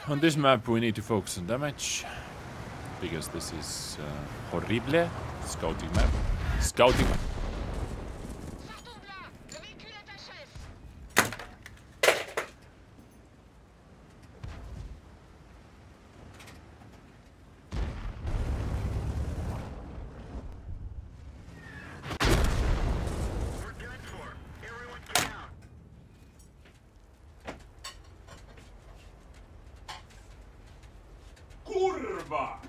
On this map we need to focus on damage, because this is horrible scouting map. Scouting map. Kurwa!